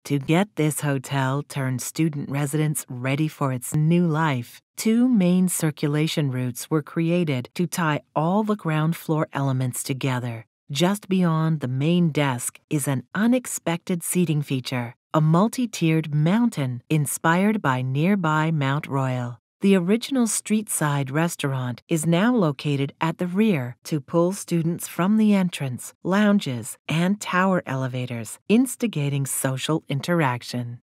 To get this hotel turned student residence ready for its new life, 2 main circulation routes were created to tie all the ground floor elements together. Just beyond the main desk is an unexpected seating feature, a multi-tiered mountain inspired by nearby Mount Royal. The original street-side restaurant is now located at the rear to pull students from the entrance, lounges, and tower elevators, instigating social interaction.